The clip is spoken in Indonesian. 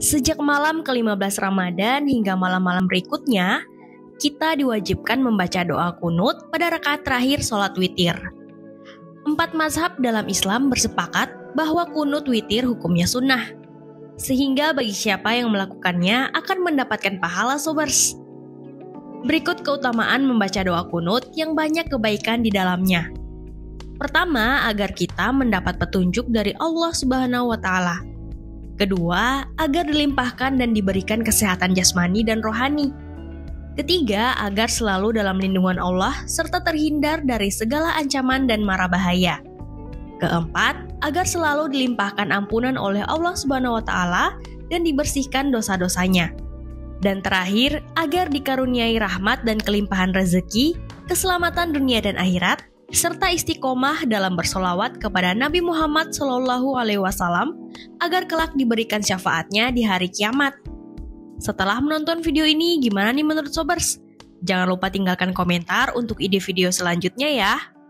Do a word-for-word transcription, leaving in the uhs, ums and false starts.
Sejak malam ke lima belas Ramadan hingga malam-malam berikutnya, kita diwajibkan membaca doa kunut pada rakaat terakhir sholat witir. Empat mazhab dalam Islam bersepakat bahwa kunut witir hukumnya sunnah, sehingga bagi siapa yang melakukannya akan mendapatkan pahala sobers. Berikut keutamaan membaca doa kunut yang banyak kebaikan di dalamnya. Pertama, agar kita mendapat petunjuk dari Allah Subhanahu wa Ta'ala. Kedua, agar dilimpahkan dan diberikan kesehatan jasmani dan rohani. Ketiga, agar selalu dalam lindungan Allah serta terhindar dari segala ancaman dan mara bahaya. Keempat, agar selalu dilimpahkan ampunan oleh Allah Subhanahu wa Ta'ala dan dibersihkan dosa-dosanya. Dan terakhir, agar dikaruniai rahmat dan kelimpahan rezeki, keselamatan dunia dan akhirat, serta istiqomah dalam bersolawat kepada Nabi Muhammad shallallahu alaihi wasallam agar kelak diberikan syafaatnya di hari kiamat. Setelah menonton video ini, gimana nih menurut sobers? Jangan lupa tinggalkan komentar untuk ide video selanjutnya ya.